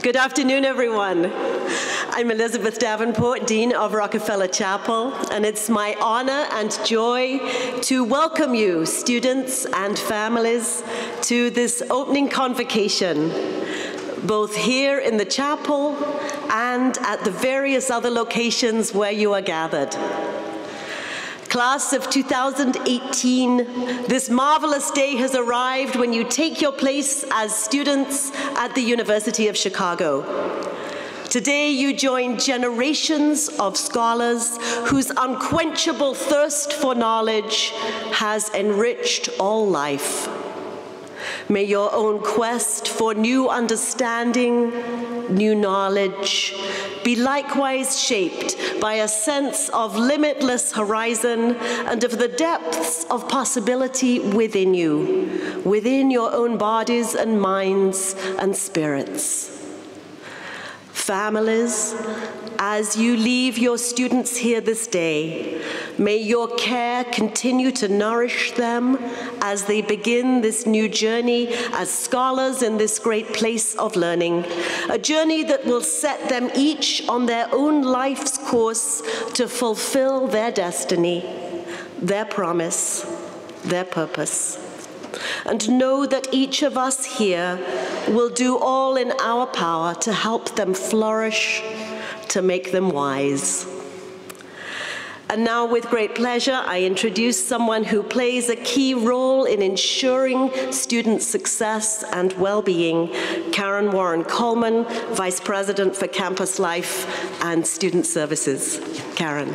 Good afternoon, everyone. I'm Elizabeth Davenport, Dean of Rockefeller Chapel, and it's my honor and joy to welcome you, students and families, to this opening convocation, both here in the chapel and at the various other locations where you are gathered. Class of 2018, this marvelous day has arrived when you take your place as students at the University of Chicago. Today you join generations of scholars whose unquenchable thirst for knowledge has enriched all life. May your own quest for new understanding, new knowledge, be likewise shaped by a sense of limitless horizon and of the depths of possibility within you, within your own bodies and minds and spirits. Families, as you leave your students here this day, may your care continue to nourish them as they begin this new journey as scholars in this great place of learning, a journey that will set them each on their own life's course to fulfill their destiny, their promise, their purpose. And know that each of us here will do all in our power to help them flourish, to make them wise. And now, with great pleasure, I introduce someone who plays a key role in ensuring student success and well-being, Karen Warren Coleman, Vice President for Campus Life and Student Services. Karen.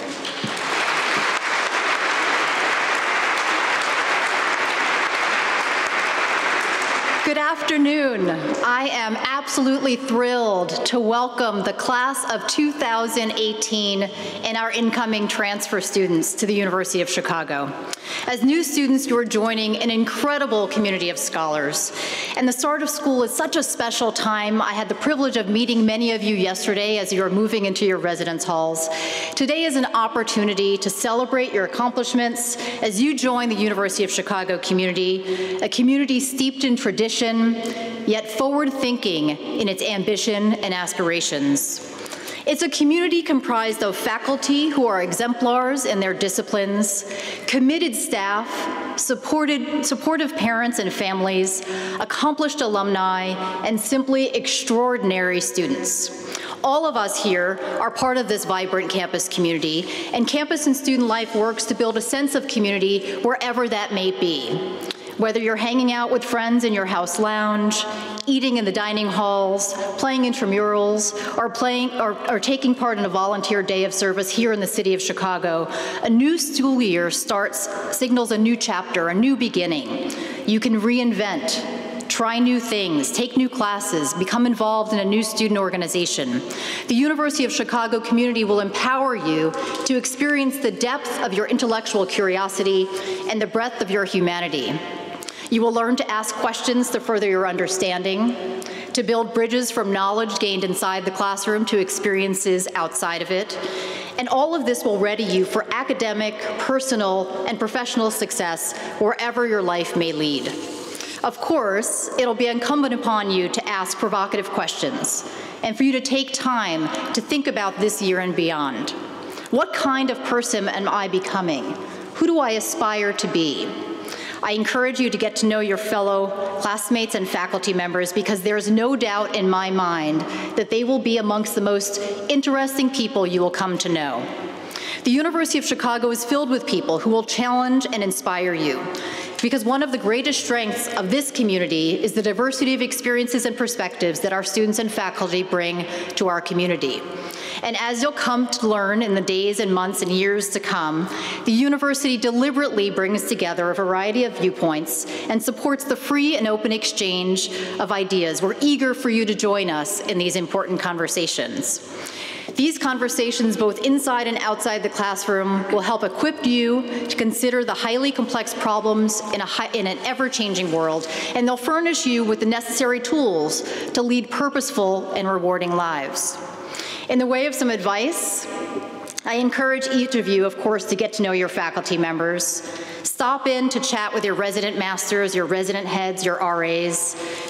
Good afternoon. I am absolutely thrilled to welcome the class of 2018 and our incoming transfer students to the University of Chicago. As new students, you are joining an incredible community of scholars. And the start of school is such a special time. I had the privilege of meeting many of you yesterday as you were moving into your residence halls. Today is an opportunity to celebrate your accomplishments as you join the University of Chicago community, a community steeped in tradition, yet forward-thinking in its ambition and aspirations. It's a community comprised of faculty who are exemplars in their disciplines, committed staff, supportive parents and families, accomplished alumni, and simply extraordinary students. All of us here are part of this vibrant campus community, and campus and student life works to build a sense of community wherever that may be. Whether you're hanging out with friends in your house lounge, eating in the dining halls, playing intramurals, or taking part in a volunteer day of service here in the city of Chicago, a new school year signals a new chapter, a new beginning. You can reinvent, try new things, take new classes, become involved in a new student organization. The University of Chicago community will empower you to experience the depth of your intellectual curiosity and the breadth of your humanity. You will learn to ask questions to further your understanding, to build bridges from knowledge gained inside the classroom to experiences outside of it. And all of this will ready you for academic, personal, and professional success wherever your life may lead. Of course, it'll be incumbent upon you to ask provocative questions and for you to take time to think about this year and beyond. What kind of person am I becoming? Who do I aspire to be? I encourage you to get to know your fellow classmates and faculty members because there is no doubt in my mind that they will be amongst the most interesting people you will come to know. The University of Chicago is filled with people who will challenge and inspire you, because one of the greatest strengths of this community is the diversity of experiences and perspectives that our students and faculty bring to our community. And as you'll come to learn in the days and months and years to come, the university deliberately brings together a variety of viewpoints and supports the free and open exchange of ideas. We're eager for you to join us in these important conversations. These conversations, both inside and outside the classroom, will help equip you to consider the highly complex problems in an ever-changing world, and they'll furnish you with the necessary tools to lead purposeful and rewarding lives. In the way of some advice, I encourage each of you, of course, to get to know your faculty members. Stop in to chat with your resident masters, your resident heads, your RAs.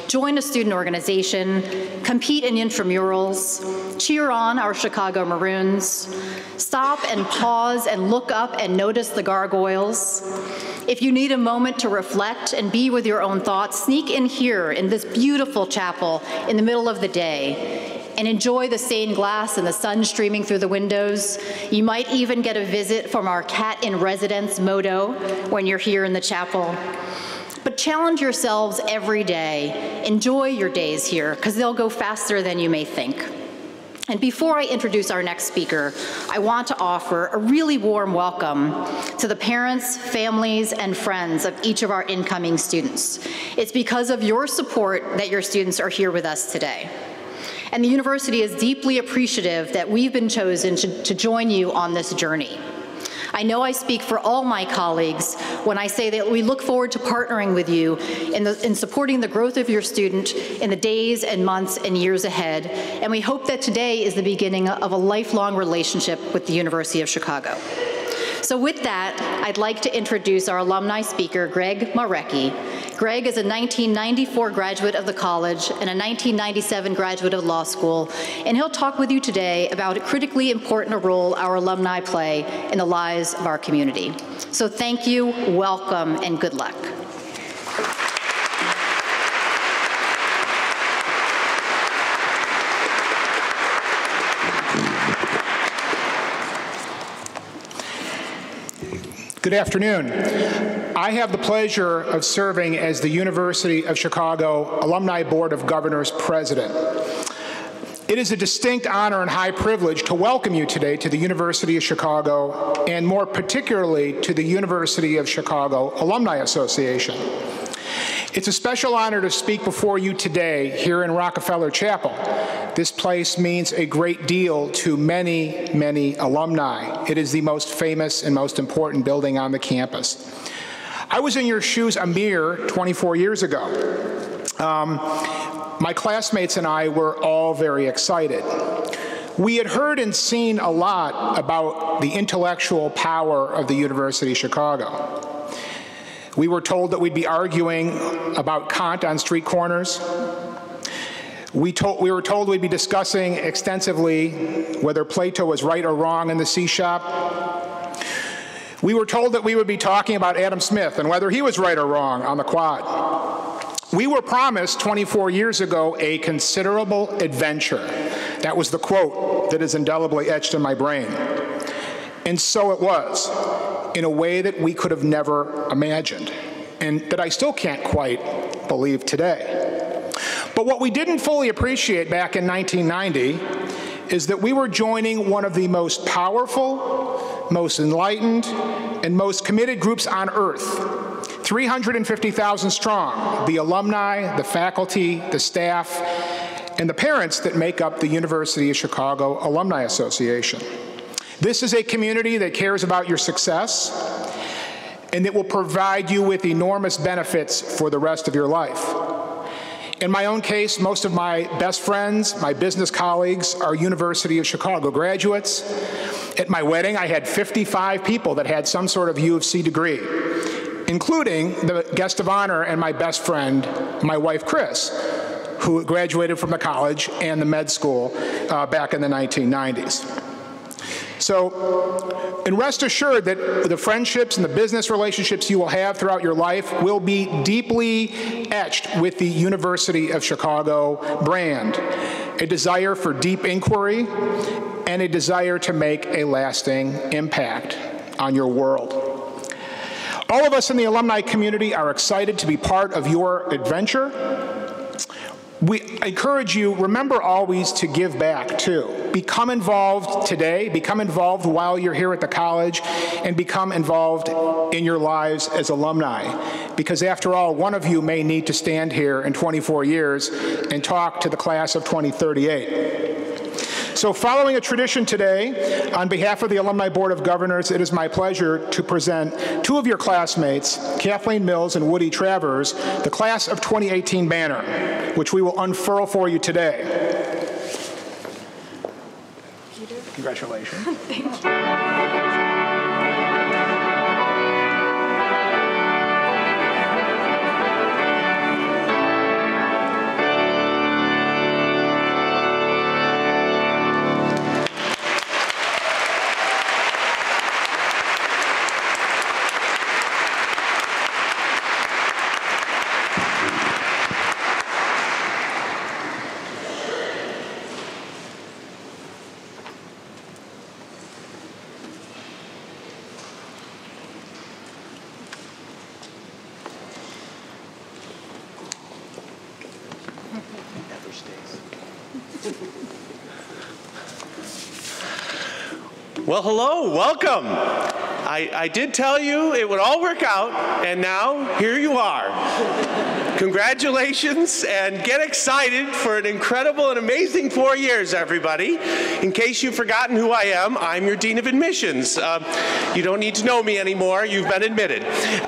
join a student organization, compete in intramurals, cheer on our Chicago Maroons, stop and pause and look up and notice the gargoyles. If you need a moment to reflect and be with your own thoughts, sneak in here in this beautiful chapel in the middle of the day and enjoy the stained glass and the sun streaming through the windows. You might even get a visit from our cat in residence, Motet, when you're here in the chapel. But challenge yourselves every day. Enjoy your days here, because they'll go faster than you may think. And before I introduce our next speaker, I want to offer a really warm welcome to the parents, families, and friends of each of our incoming students. It's because of your support that your students are here with us today. And the university is deeply appreciative that we've been chosen to join you on this journey. I know I speak for all my colleagues when I say that we look forward to partnering with you in supporting the growth of your student in the days and months and years ahead, and we hope that today is the beginning of a lifelong relationship with the University of Chicago. So with that, I'd like to introduce our alumni speaker, Greg Miarecki. Greg is a 1994 graduate of the college and a 1997 graduate of law school, and he'll talk with you today about a critically important role our alumni play in the lives of our community. So thank you, welcome, and good luck. Good afternoon. I have the pleasure of serving as the University of Chicago Alumni Board of Governors President. It is a distinct honor and high privilege to welcome you today to the University of Chicago, and more particularly to the University of Chicago Alumni Association. It's a special honor to speak before you today here in Rockefeller Chapel. This place means a great deal to many, many alumni. It is the most famous and most important building on the campus. I was in your shoes a mere 24 years ago. My classmates and I were all very excited. We had heard and seen a lot about the intellectual power of the University of Chicago. We were told that we'd be arguing about Kant on street corners. We were told we'd be discussing extensively whether Plato was right or wrong in the C shop. We were told that we would be talking about Adam Smith and whether he was right or wrong on the quad. We were promised 24 years ago a considerable adventure. That was the quote that is indelibly etched in my brain. And so it was, in a way that we could have never imagined, and that I still can't quite believe today. But what we didn't fully appreciate back in 1990 is that we were joining one of the most powerful, most enlightened, and most committed groups on earth, 350,000 strong, the alumni, the faculty, the staff, and the parents that make up the University of Chicago Alumni Association. This is a community that cares about your success and that will provide you with enormous benefits for the rest of your life. In my own case, most of my best friends, my business colleagues, are University of Chicago graduates. At my wedding, I had 55 people that had some sort of U of C degree, including the guest of honor and my best friend, my wife, Chris, who graduated from the college and the med school back in the 1990s. So, and rest assured that the friendships and the business relationships you will have throughout your life will be deeply etched with the University of Chicago brand, a desire for deep inquiry and a desire to make a lasting impact on your world. All of us in the alumni community are excited to be part of your adventure. We encourage you, remember always to give back too. Become involved today, become involved while you're here at the college, and become involved in your lives as alumni. Because after all, one of you may need to stand here in 24 years and talk to the class of 2038. So following a tradition today, on behalf of the Alumni Board of Governors, it is my pleasure to present two of your classmates, Kathleen Mills and Woody Travers, the class of 2018 banner, which we will unfurl for you today. Congratulations. Thank you. Well, hello, welcome. I did tell you it would all work out, and now here you are. Congratulations, and get excited for an incredible and amazing 4 years, everybody. In case you've forgotten who I am, I'm your Dean of Admissions. You don't need to know me anymore, you've been admitted.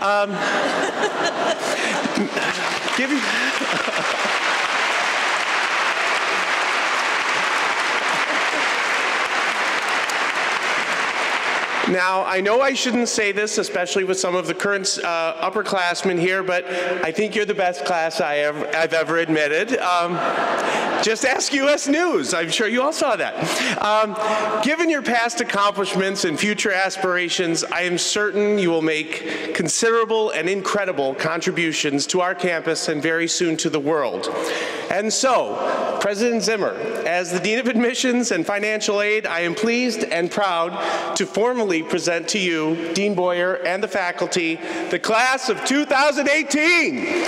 Now, I know I shouldn't say this, especially with some of the current upperclassmen here, but I think you're the best class I've ever admitted. Just ask US News. I'm sure you all saw that. Given your past accomplishments and future aspirations, I am certain you will make considerable and incredible contributions to our campus and very soon to the world. And so, President Zimmer, as the Dean of Admissions and Financial Aid, I am pleased and proud to formally present to you, Dean Boyer and the faculty, the class of 2018.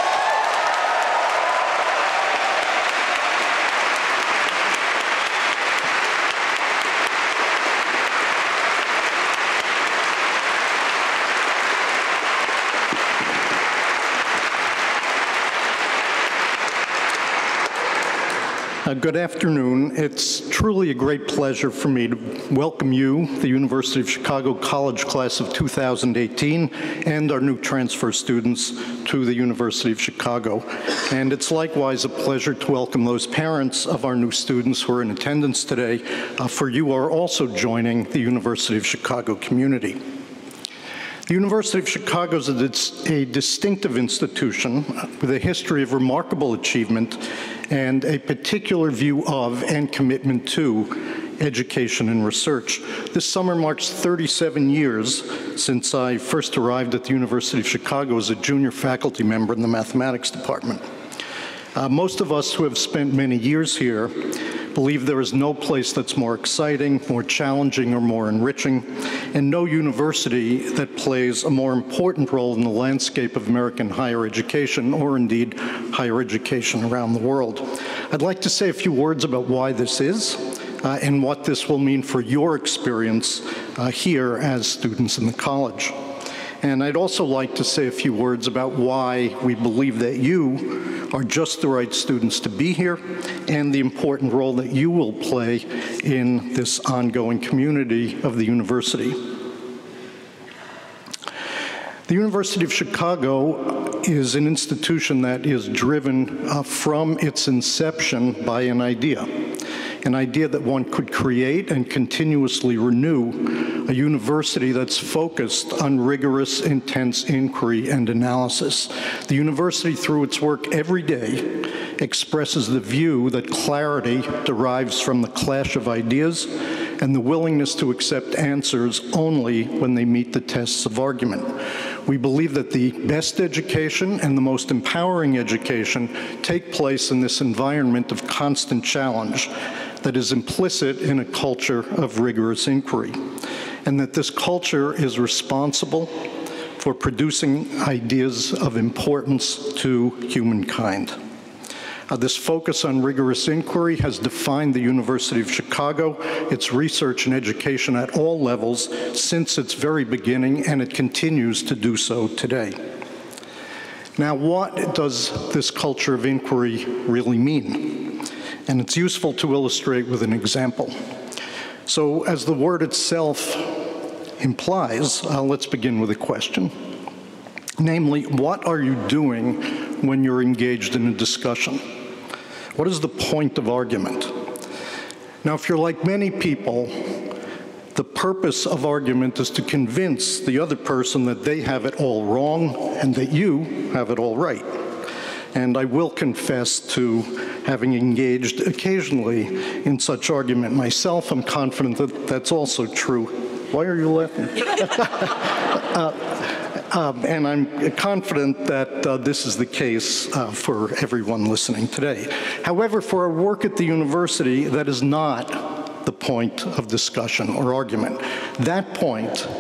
Good afternoon. It's truly a great pleasure for me to welcome you, the University of Chicago College Class of 2018, and our new transfer students to the University of Chicago. And it's likewise a pleasure to welcome those parents of our new students who are in attendance today, for you are also joining the University of Chicago community. The University of Chicago is a distinctive institution with a history of remarkable achievement and a particular view of and commitment to education and research. This summer marks 37 years since I first arrived at the University of Chicago as a junior faculty member in the mathematics department. Most of us who have spent many years here believe there is no place that's more exciting, more challenging, or more enriching, and no university that plays a more important role in the landscape of American higher education, or indeed higher education around the world. I'd like to say a few words about why this is, and what this will mean for your experience here as students in the college. And I'd also like to say a few words about why we believe that you are just the right students to be here and the important role that you will play in this ongoing community of the university. The University of Chicago is an institution that is driven from its inception by an idea that one could create and continuously renew a university that's focused on rigorous, intense inquiry and analysis. The university, through its work every day, expresses the view that clarity derives from the clash of ideas and the willingness to accept answers only when they meet the tests of argument. We believe that the best education and the most empowering education take place in this environment of constant challenge that is implicit in a culture of rigorous inquiry, and that this culture is responsible for producing ideas of importance to humankind. This focus on rigorous inquiry has defined the University of Chicago, its research and education at all levels since its very beginning, and it continues to do so today. Now, what does this culture of inquiry really mean? And it's useful to illustrate with an example. So, as the word itself implies, let's begin with a question. Namely, what are you doing when you're engaged in a discussion? What is the point of argument? Now, if you're like many people, the purpose of argument is to convince the other person that they have it all wrong and that you have it all right. And I will confess to having engaged occasionally in such argument myself. I'm confident that that's also true. Why are you laughing? And I'm confident that this is the case for everyone listening today. However, for our work at the university, that is not the point of discussion or argument. That point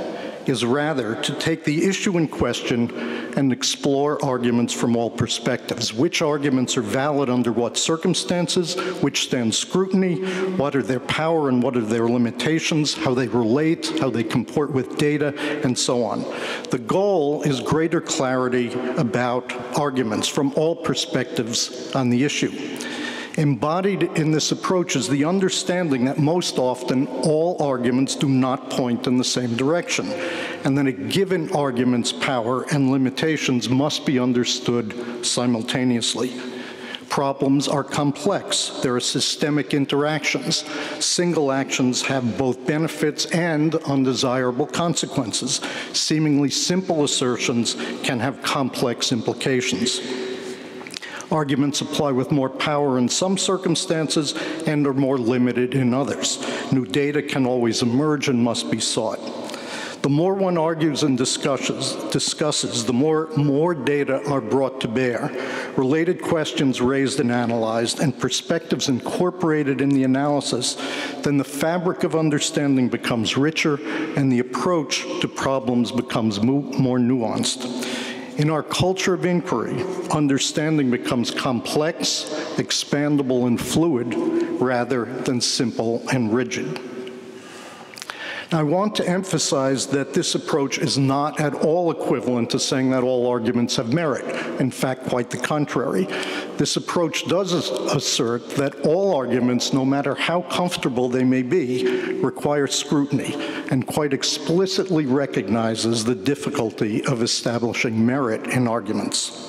is rather to take the issue in question and explore arguments from all perspectives. Which arguments are valid under what circumstances, which stand scrutiny, what are their power and what are their limitations, how they relate, how they comport with data, and so on. The goal is greater clarity about arguments from all perspectives on the issue. Embodied in this approach is the understanding that most often all arguments do not point in the same direction, and that a given argument's power and limitations must be understood simultaneously. Problems are complex. There are systemic interactions. Single actions have both benefits and undesirable consequences. Seemingly simple assertions can have complex implications. Arguments apply with more power in some circumstances and are more limited in others. New data can always emerge and must be sought. The more one argues and discusses, the more data are brought to bear, related questions raised and analyzed, and perspectives incorporated in the analysis, then the fabric of understanding becomes richer and the approach to problems becomes more nuanced. In our culture of inquiry, understanding becomes complex, expandable, and fluid rather than simple and rigid. Now, I want to emphasize that this approach is not at all equivalent to saying that all arguments have merit. In fact, quite the contrary. This approach does assert that all arguments, no matter how comfortable they may be, require scrutiny, and quite explicitly recognizes the difficulty of establishing merit in arguments.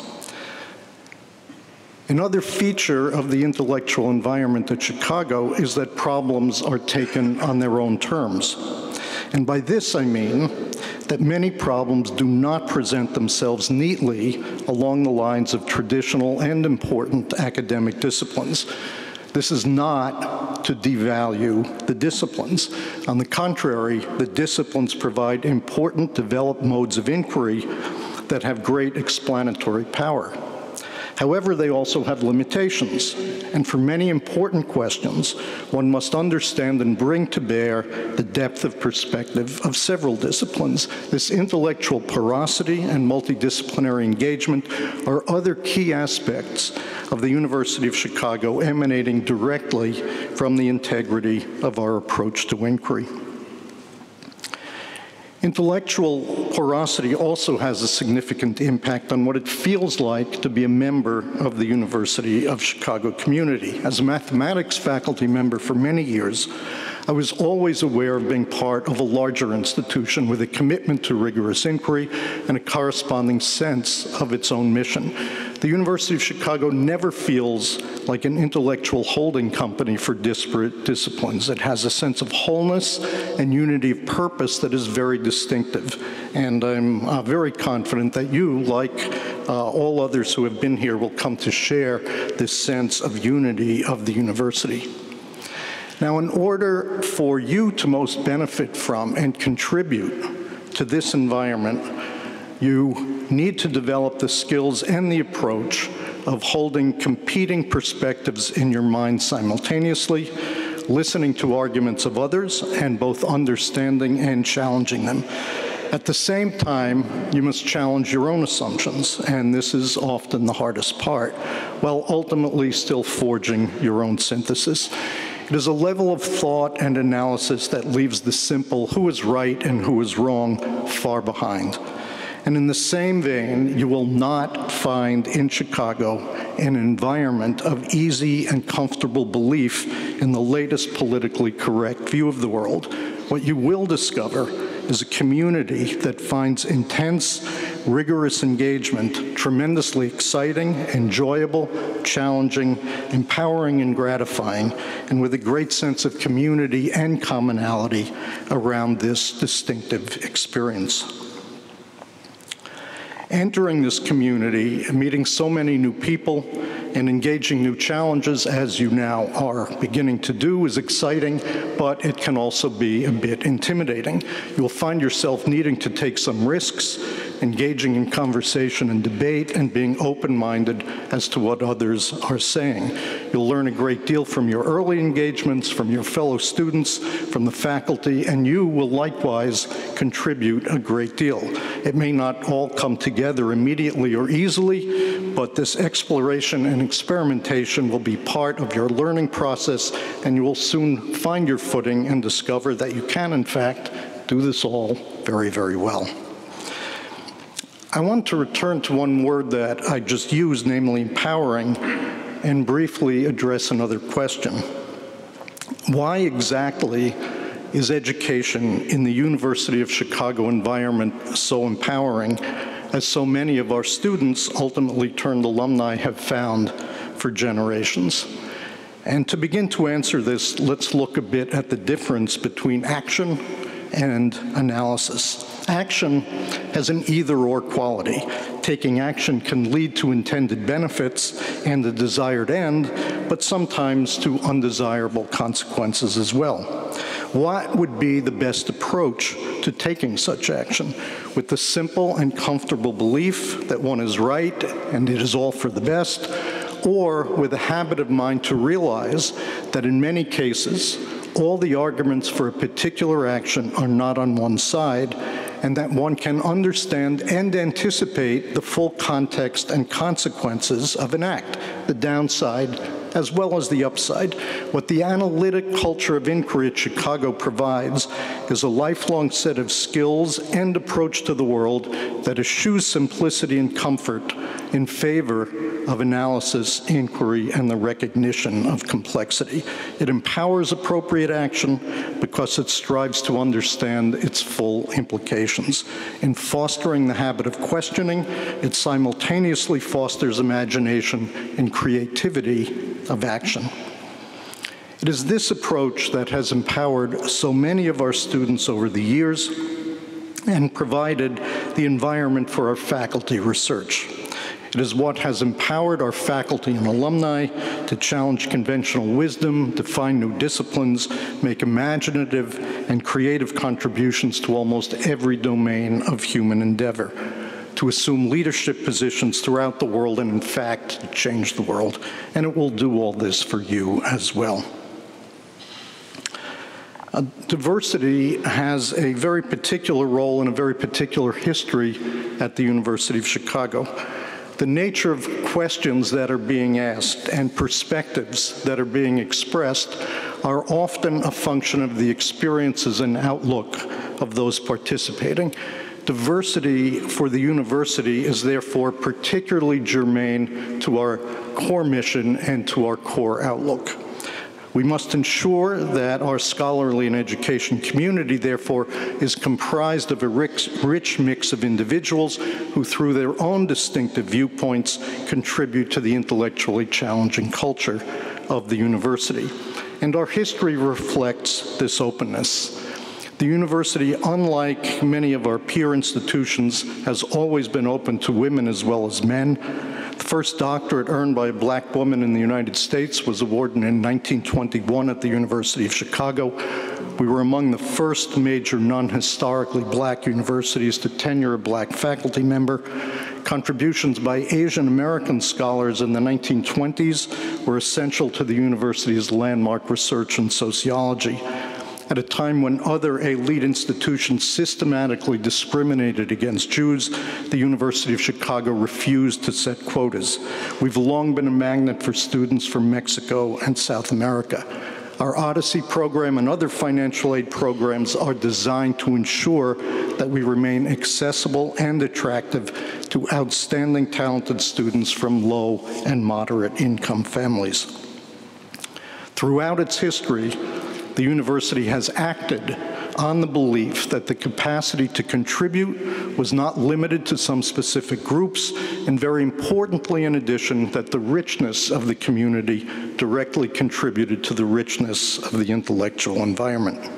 Another feature of the intellectual environment at Chicago is that problems are taken on their own terms. And by this I mean that many problems do not present themselves neatly along the lines of traditional and important academic disciplines. This is not to devalue the disciplines. On the contrary, the disciplines provide important developed modes of inquiry that have great explanatory power. However, they also have limitations, and for many important questions, one must understand and bring to bear the depth of perspective of several disciplines. This intellectual porosity and multidisciplinary engagement are other key aspects of the University of Chicago emanating directly from the integrity of our approach to inquiry. Intellectual porosity also has a significant impact on what it feels like to be a member of the University of Chicago community. As a mathematics faculty member for many years, I was always aware of being part of a larger institution with a commitment to rigorous inquiry and a corresponding sense of its own mission. The University of Chicago never feels like an intellectual holding company for disparate disciplines. It has a sense of wholeness and unity of purpose that is very distinctive. And I'm very confident that you, like all others who have been here, will come to share this sense of unity of the university. Now, in order for you to most benefit from and contribute to this environment, you need to develop the skills and the approach of holding competing perspectives in your mind simultaneously, listening to arguments of others, and both understanding and challenging them. At the same time, you must challenge your own assumptions, and this is often the hardest part, while ultimately still forging your own synthesis. It is a level of thought and analysis that leaves the simple who is right and who is wrong far behind. And in the same vein, you will not find in Chicago an environment of easy and comfortable belief in the latest politically correct view of the world. What you will discover is a community that finds intense, rigorous engagement tremendously exciting, enjoyable, challenging, empowering, and gratifying, and with a great sense of community and commonality around this distinctive experience. Entering this community, meeting so many new people, and engaging new challenges, as you now are beginning to do, is exciting, but it can also be a bit intimidating. You'll find yourself needing to take some risks, engaging in conversation and debate, and being open-minded as to what others are saying. You'll learn a great deal from your early engagements, from your fellow students, from the faculty, and you will likewise contribute a great deal. It may not all come together immediately or easily, but this exploration and experimentation will be part of your learning process, and you will soon find your footing and discover that you can, in fact, do this all very, very well. I want to return to one word that I just used, namely empowering, and briefly address another question. Why exactly is education in the University of Chicago environment so empowering, as so many of our students, ultimately turned alumni, have found for generations? And to begin to answer this, let's look a bit at the difference between action and analysis. Action has an either-or quality. Taking action can lead to intended benefits and the desired end, but sometimes to undesirable consequences as well. What would be the best approach to taking such action? With the simple and comfortable belief that one is right and it is all for the best, or with a habit of mind to realize that in many cases, all the arguments for a particular action are not on one side, and that one can understand and anticipate the full context and consequences of an act, the downside as well as the upside. What the analytic culture of inquiry at Chicago provides is a lifelong set of skills and approach to the world that eschews simplicity and comfort in favor of analysis, inquiry, and the recognition of complexity. It empowers appropriate action because it strives to understand its full implications. In fostering the habit of questioning, it simultaneously fosters imagination and creativity of action. It is this approach that has empowered so many of our students over the years and provided the environment for our faculty research. It is what has empowered our faculty and alumni to challenge conventional wisdom, define new disciplines, make imaginative and creative contributions to almost every domain of human endeavor, to assume leadership positions throughout the world, and in fact, to change the world. And it will do all this for you as well. Diversity has a very particular role and a very particular history at the University of Chicago. The nature of questions that are being asked and perspectives that are being expressed are often a function of the experiences and outlook of those participating. Diversity for the university is therefore particularly germane to our core mission and to our core outlook. We must ensure that our scholarly and education community, therefore, is comprised of a rich mix of individuals who, through their own distinctive viewpoints, contribute to the intellectually challenging culture of the university. And our history reflects this openness. The university, unlike many of our peer institutions, has always been open to women as well as men. The first doctorate earned by a black woman in the United States was awarded in 1921 at the University of Chicago. We were among the first major non-historically black universities to tenure a black faculty member. Contributions by Asian American scholars in the 1920s were essential to the university's landmark research in sociology. At a time when other elite institutions systematically discriminated against Jews, the University of Chicago refused to set quotas. We've long been a magnet for students from Mexico and South America. Our Odyssey program and other financial aid programs are designed to ensure that we remain accessible and attractive to outstanding talented students from low and moderate income families. Throughout its history, the university has acted on the belief that the capacity to contribute was not limited to some specific groups, and very importantly, in addition, that the richness of the community directly contributed to the richness of the intellectual environment.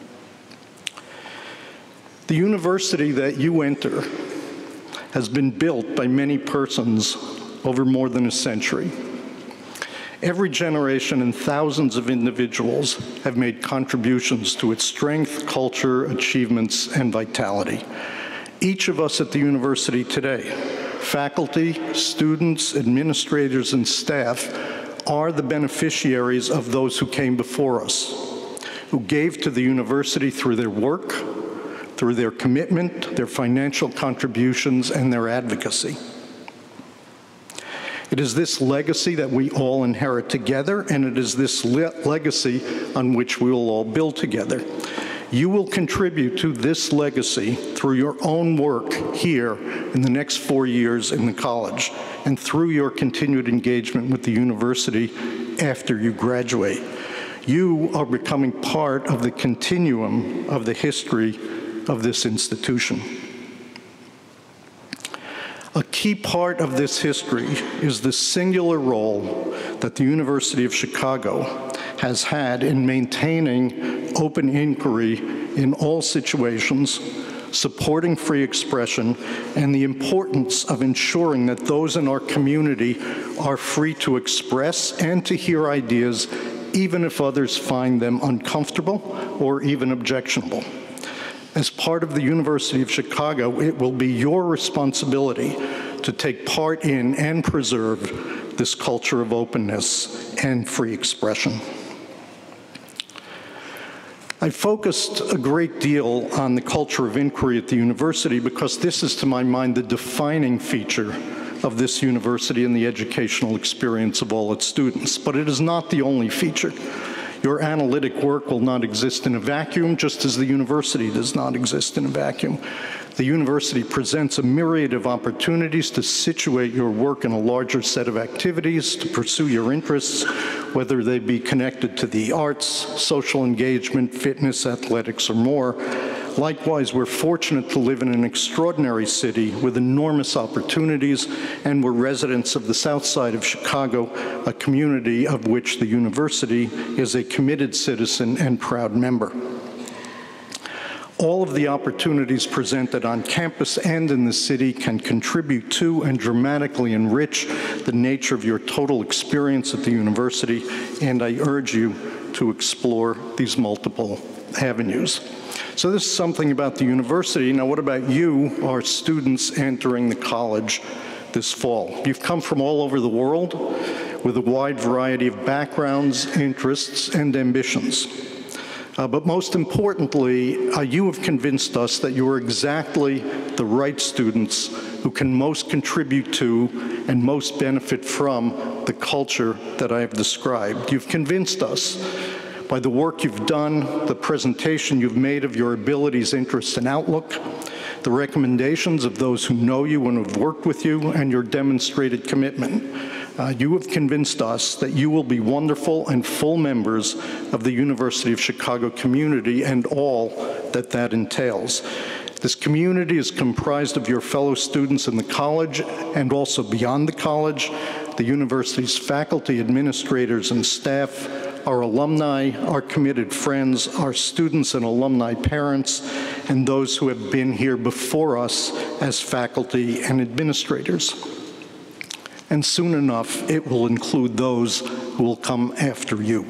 The university that you enter has been built by many persons over more than a century. Every generation and thousands of individuals have made contributions to its strength, culture, achievements, and vitality. Each of us at the university today, faculty, students, administrators, and staff, are the beneficiaries of those who came before us, who gave to the university through their work, through their commitment, their financial contributions, and their advocacy. It is this legacy that we all inherit together, and it is this legacy on which we will all build together. You will contribute to this legacy through your own work here in the next 4 years in the college, and through your continued engagement with the university after you graduate. You are becoming part of the continuum of the history of this institution. A key part of this history is the singular role that the University of Chicago has had in maintaining open inquiry in all situations, supporting free expression, and the importance of ensuring that those in our community are free to express and to hear ideas, even if others find them uncomfortable or even objectionable. As part of the University of Chicago, it will be your responsibility to take part in and preserve this culture of openness and free expression. I focused a great deal on the culture of inquiry at the university because this is, to my mind, the defining feature of this university and the educational experience of all its students. But it is not the only feature. Your analytic work will not exist in a vacuum, just as the university does not exist in a vacuum. The university presents a myriad of opportunities to situate your work in a larger set of activities, to pursue your interests, whether they be connected to the arts, social engagement, fitness, athletics, or more. Likewise, we're fortunate to live in an extraordinary city with enormous opportunities, and we're residents of the South Side of Chicago, a community of which the university is a committed citizen and proud member. All of the opportunities presented on campus and in the city can contribute to and dramatically enrich the nature of your total experience at the university, and I urge you to explore these multiple avenues. So this is something about the university. Now, what about you, our students entering the college this fall? You've come from all over the world with a wide variety of backgrounds, interests, and ambitions. But most importantly, you have convinced us that you are exactly the right students who can most contribute to and most benefit from the culture that I have described. You've convinced us by the work you've done, the presentation you've made of your abilities, interests, and outlook, the recommendations of those who know you and have worked with you, and your demonstrated commitment. You have convinced us that you will be wonderful and full members of the University of Chicago community and all that that entails. This community is comprised of your fellow students in the college and also beyond the college, the university's faculty, administrators, and staff, our alumni, our committed friends, our students and alumni parents, and those who have been here before us as faculty and administrators. And soon enough, it will include those who will come after you.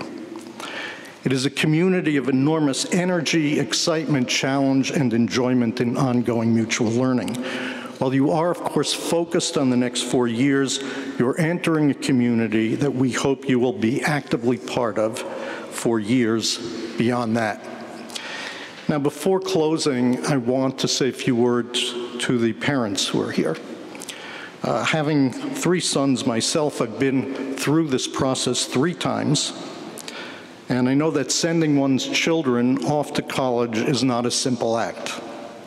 It is a community of enormous energy, excitement, challenge, and enjoyment in ongoing mutual learning. While you are, of course, focused on the next 4 years, you're entering a community that we hope you will be actively part of for years beyond that. Now, before closing, I want to say a few words to the parents who are here. Having 3 sons myself, I've been through this process 3 times, and I know that sending one's children off to college is not a simple act.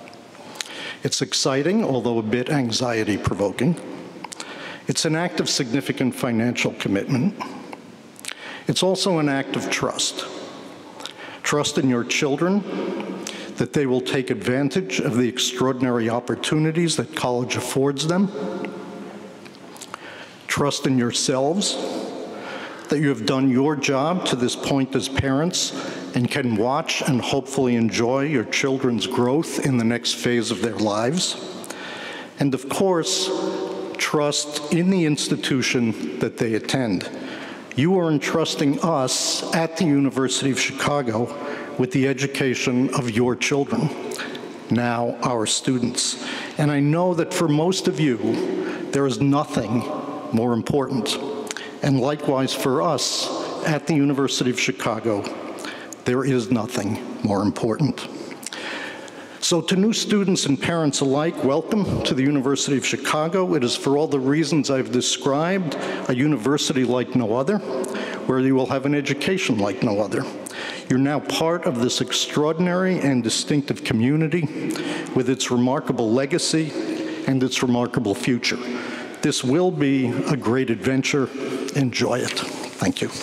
It's exciting, although a bit anxiety-provoking. It's an act of significant financial commitment. It's also an act of trust. Trust in your children, that they will take advantage of the extraordinary opportunities that college affords them. Trust in yourselves, that you have done your job to this point as parents and can watch and hopefully enjoy your children's growth in the next phase of their lives. And of course, trust in the institution that they attend. You are entrusting us at the University of Chicago with the education of your children. now our students. And I know that for most of you, there is nothing more important. And likewise for us at the University of Chicago, there is nothing more important. So to new students and parents alike, welcome to the University of Chicago. It is for all the reasons I've described, a university like no other, where you will have an education like no other. You're now part of this extraordinary and distinctive community with its remarkable legacy and its remarkable future. This will be a great adventure. Enjoy it. Thank you.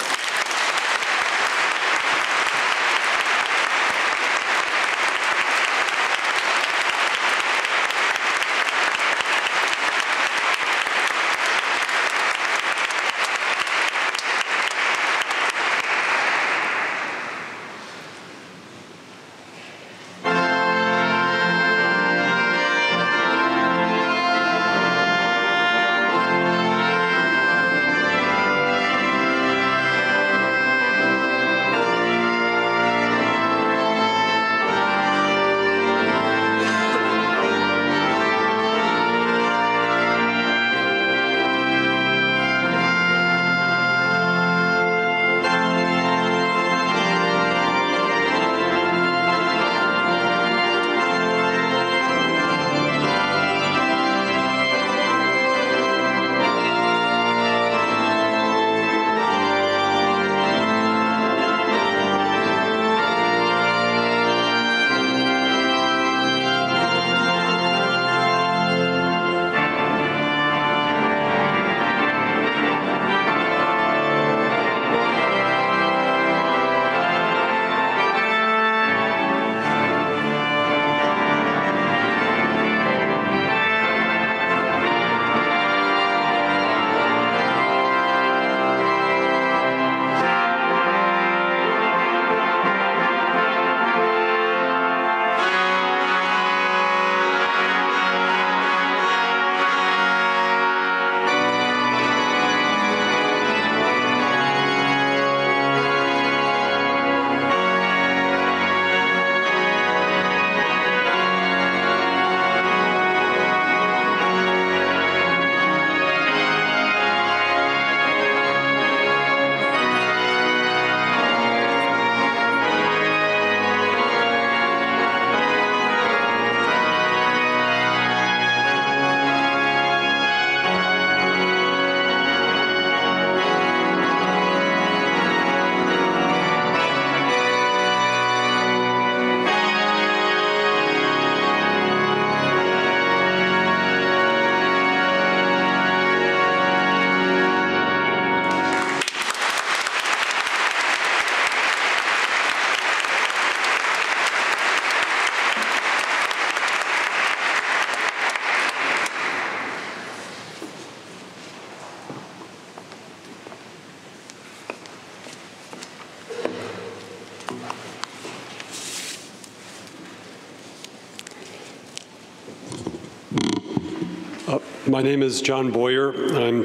My name is John Boyer. I'm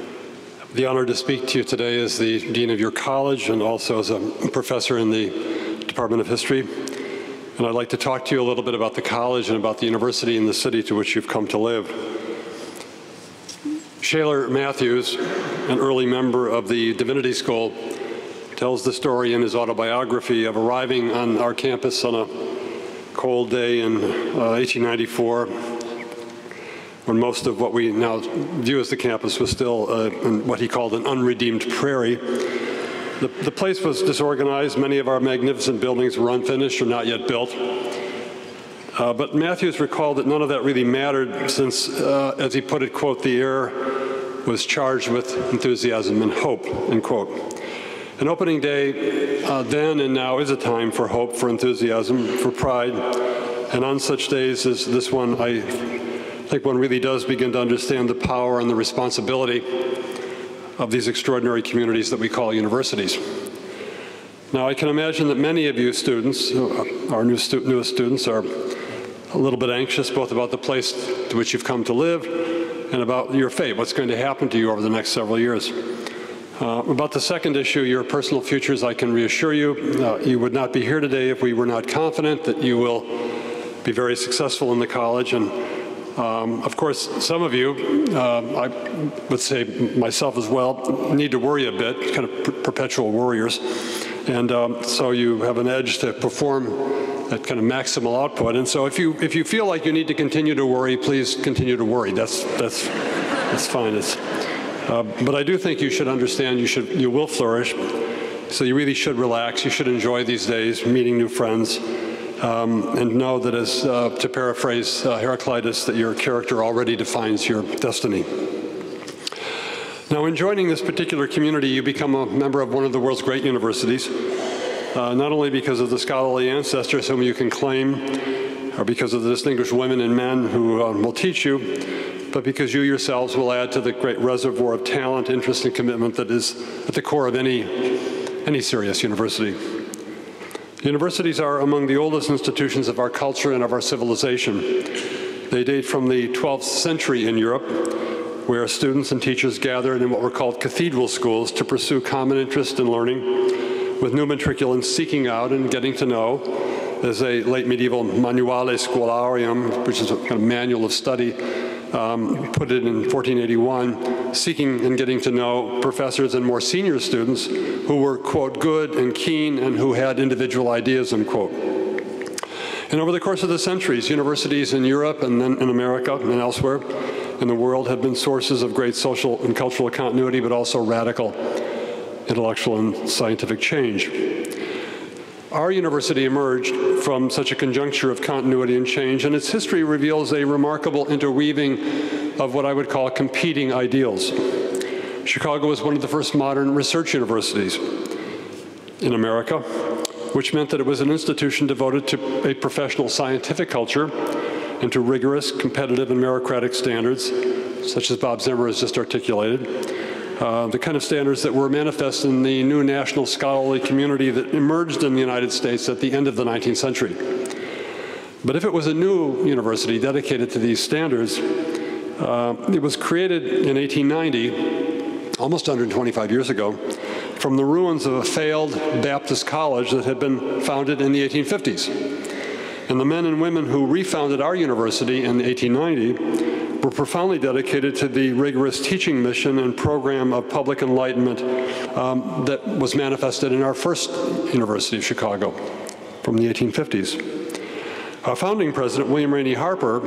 the honor to speak to you today as the Dean of your college and also as a professor in the Department of History. And I'd like to talk to you a little bit about the college and about the university and the city to which you've come to live. Shaler Matthews, an early member of the Divinity School, tells the story in his autobiography of arriving on our campus on a cold day in 1894, when most of what we now view as the campus was still in what he called an unredeemed prairie. The place was disorganized. Many of our magnificent buildings were unfinished or not yet built. But Matthews recalled that none of that really mattered since, as he put it, quote, the air was charged with enthusiasm and hope, end quote. An opening day then and now is a time for hope, for enthusiasm, for pride. And on such days as this one, I think one really does begin to understand the power and the responsibility of these extraordinary communities that we call universities. Now, I can imagine that many of you students, our newest students, are a little bit anxious both about the place to which you've come to live and about your fate, what's going to happen to you over the next several years. About the second issue, your personal futures, I can reassure you, you would not be here today if we were not confident that you will be very successful in the college. And of course, some of you, I would say myself as well, need to worry a bit, kind of perpetual worriers. And so you have an edge to perform that kind of maximal output. And so if you feel like you need to continue to worry, please continue to worry. That's fine. But I do think you should understand you will flourish. So you really should relax. You should enjoy these days, meeting new friends, and know that, as to paraphrase Heraclitus, that your character already defines your destiny. Now, in joining this particular community, you become a member of one of the world's great universities, not only because of the scholarly ancestors whom you can claim, or because of the distinguished women and men who will teach you, but because you yourselves will add to the great reservoir of talent, interest, and commitment that is at the core of any serious university. Universities are among the oldest institutions of our culture and of our civilization. They date from the 12th century in Europe, where students and teachers gathered in what were called cathedral schools to pursue common interest in learning, with new matriculants seeking out and getting to know. There's a late medieval manuale scholarum, which is a kind of manual of study, put it in 1481, seeking and getting to know professors and more senior students who were, quote, good and keen and who had individual ideas, unquote. And over the course of the centuries, universities in Europe and then in America and elsewhere in the world have been sources of great social and cultural continuity, but also radical intellectual and scientific change. Our university emerged from such a conjuncture of continuity and change, and its history reveals a remarkable interweaving of what I would call competing ideals. Chicago was one of the first modern research universities in America, which meant that it was an institution devoted to a professional scientific culture and to rigorous, competitive, and meritocratic standards, such as Bob Zimmer has just articulated. The kind of standards that were manifest in the new national scholarly community that emerged in the United States at the end of the 19th century. But if it was a new university dedicated to these standards, it was created in 1890, almost 125 years ago, from the ruins of a failed Baptist college that had been founded in the 1850s. And the men and women who refounded our university in 1890 were profoundly dedicated to the rigorous teaching mission and program of public enlightenment that was manifested in our first University of Chicago from the 1850s. Our founding president, William Rainey Harper,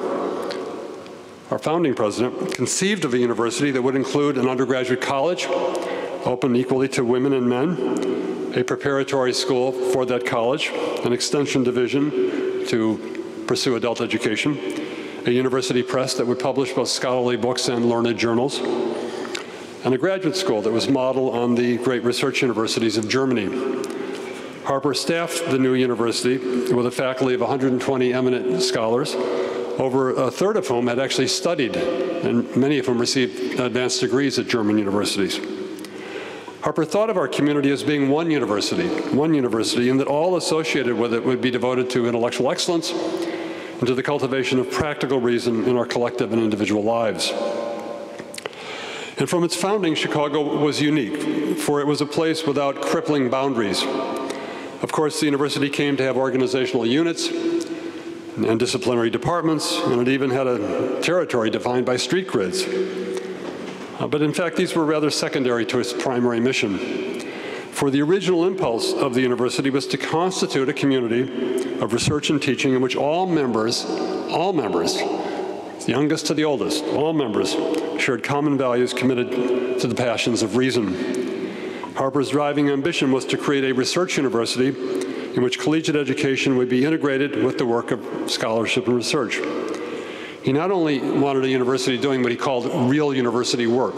our founding president, conceived of a university that would include an undergraduate college, open equally to women and men, a preparatory school for that college, an extension division to pursue adult education, a university press that would publish both scholarly books and learned journals, and a graduate school that was modeled on the great research universities of Germany. Harper staffed the new university with a faculty of 120 eminent scholars, over a third of whom had actually studied, and many of whom received advanced degrees at German universities. Harper thought of our community as being one university, and that all associated with it would be devoted to intellectual excellence and to the cultivation of practical reason in our collective and individual lives. And from its founding, Chicago was unique, for it was a place without crippling boundaries. Of course, the university came to have organizational units and disciplinary departments, and it even had a territory defined by street grids. But in fact, these were rather secondary to its primary mission. For the original impulse of the university was to constitute a community of research and teaching in which all members, the youngest to the oldest, all members shared common values committed to the passions of reason. Harper's driving ambition was to create a research university in which collegiate education would be integrated with the work of scholarship and research. He not only wanted a university doing what he called real university work,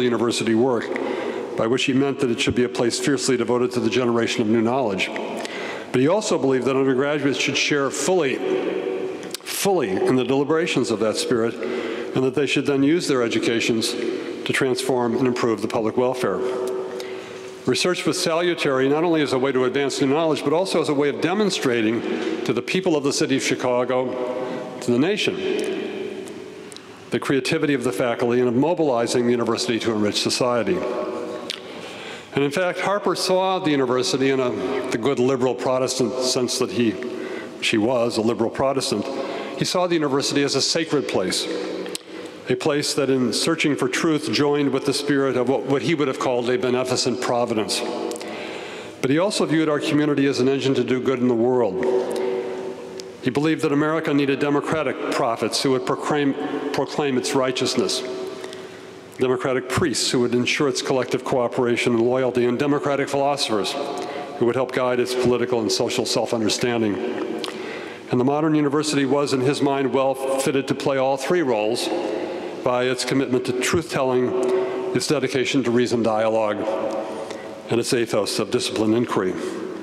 by which he meant that it should be a place fiercely devoted to the generation of new knowledge. But he also believed that undergraduates should share fully in the deliberations of that spirit, and that they should then use their educations to transform and improve the public welfare. Research was salutary not only as a way to advance new knowledge, but also as a way of demonstrating to the people of the city of Chicago, to the nation, the creativity of the faculty and of mobilizing the university to enrich society. And in fact, Harper saw the university in the good liberal Protestant sense that he she was, a liberal Protestant, he saw the university as a sacred place, a place that in searching for truth joined with the spirit of what he would have called a beneficent providence. But he also viewed our community as an engine to do good in the world. He believed that America needed democratic prophets who would proclaim its righteousness, democratic priests who would ensure its collective cooperation and loyalty, and democratic philosophers who would help guide its political and social self-understanding. And the modern university was, in his mind, well fitted to play all three roles by its commitment to truth-telling, its dedication to reasoned dialogue, and its ethos of disciplined inquiry.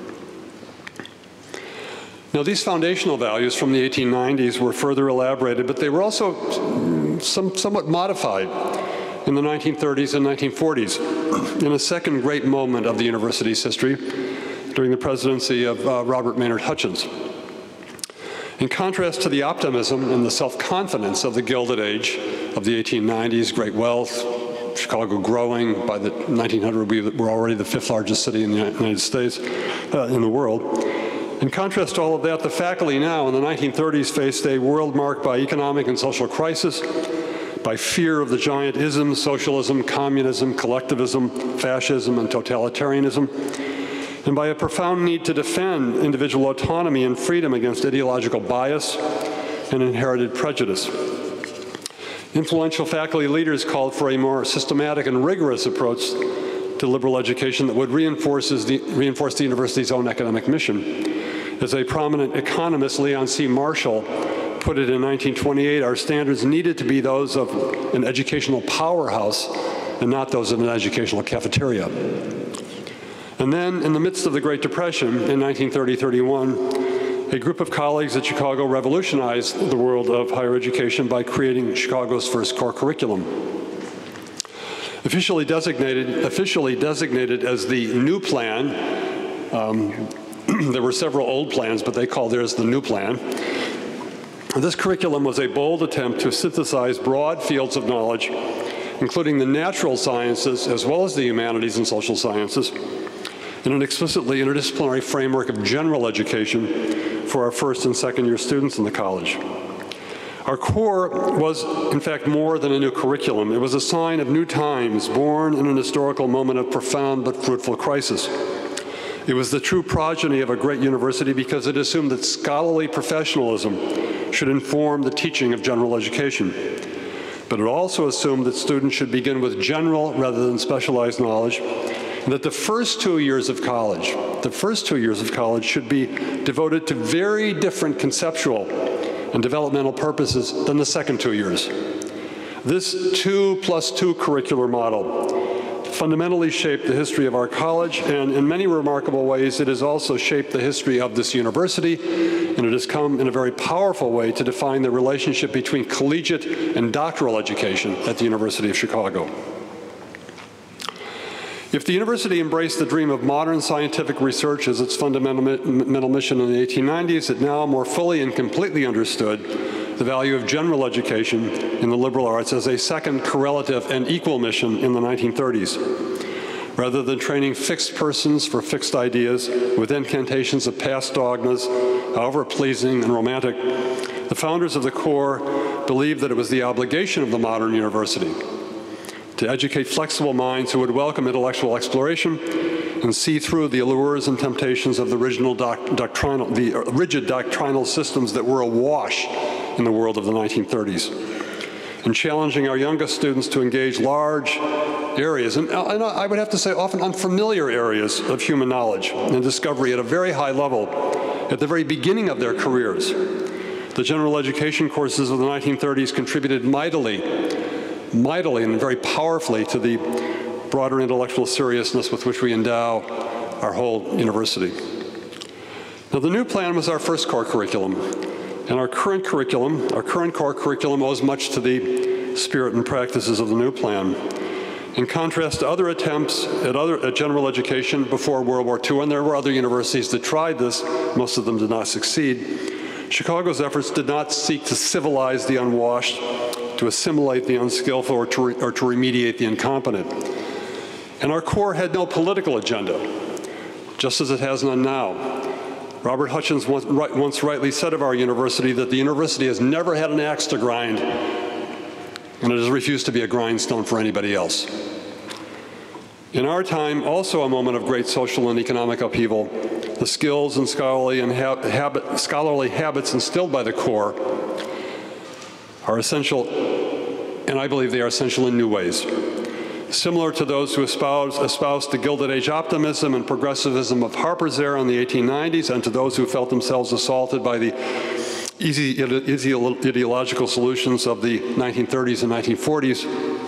Now, these foundational values from the 1890s were further elaborated, but they were also somewhat modified in the 1930s and 1940s, in a second great moment of the university's history, during the presidency of Robert Maynard Hutchins. In contrast to the optimism and the self-confidence of the Gilded Age of the 1890s, great wealth, Chicago growing, by the 1900 we were already the 5th largest city in the United States, in the world. In contrast to all of that, the faculty now in the 1930s faced a world marked by economic and social crisis, by fear of the giant isms, socialism, communism, collectivism, fascism, and totalitarianism, and by a profound need to defend individual autonomy and freedom against ideological bias and inherited prejudice. Influential faculty leaders called for a more systematic and rigorous approach to liberal education that would reinforce the university's own academic mission. As a prominent economist, Leon C. Marshall, put it in 1928, our standards needed to be those of an educational powerhouse and not those of an educational cafeteria. And then, in the midst of the Great Depression in 1930-31, a group of colleagues at Chicago revolutionized the world of higher education by creating Chicago's first core curriculum. Officially designated as the New Plan, there were several old plans, but they called theirs the New Plan. This curriculum was a bold attempt to synthesize broad fields of knowledge, including the natural sciences as well as the humanities and social sciences, in an explicitly interdisciplinary framework of general education for our first and second year students in the college. Our core was, in fact, more than a new curriculum. It was a sign of new times, born in an historical moment of profound but fruitful crisis. It was the true progeny of a great university because it assumed that scholarly professionalism should inform the teaching of general education. But it also assumed that students should begin with general rather than specialized knowledge, and that the first 2 years of college should be devoted to very different conceptual and developmental purposes than the second 2 years. This 2+2 curricular model fundamentally shaped the history of our college, and in many remarkable ways, it has also shaped the history of this university, and it has come in a very powerful way to define the relationship between collegiate and doctoral education at the University of Chicago. If the university embraced the dream of modern scientific research as its fundamental mission in the 1890s, it now more fully and completely understood the value of general education in the liberal arts as a second correlative and equal mission in the 1930s. Rather than training fixed persons for fixed ideas with incantations of past dogmas, however pleasing and romantic, the founders of the core believed that it was the obligation of the modern university to educate flexible minds who would welcome intellectual exploration and see through the allures and temptations of the rigid doctrinal systems that were awash in the world of the 1930s, and challenging our youngest students to engage large areas, and I would have to say often unfamiliar areas of human knowledge and discovery at a very high level at the very beginning of their careers. The general education courses of the 1930s contributed mightily and very powerfully to the broader intellectual seriousness with which we endow our whole university. Now, the New Plan was our first core curriculum, and our current core curriculum owes much to the spirit and practices of the New Plan. In contrast to other attempts at general education before World War II, and there were other universities that tried this, most of them did not succeed, Chicago's efforts did not seek to civilize the unwashed, to assimilate the unskillful, or to remediate the incompetent. And our core had no political agenda, just as it has none now. Robert Hutchins once rightly said of our university that the university has never had an axe to grind, and it has refused to be a grindstone for anybody else. In our time, also a moment of great social and economic upheaval, the skills and scholarly habits instilled by the core are essential, and I believe they are essential in new ways. Similar to those who espoused the Gilded Age optimism and progressivism of Harper's era in the 1890s, and to those who felt themselves assaulted by the easy ideological solutions of the 1930s and 1940s,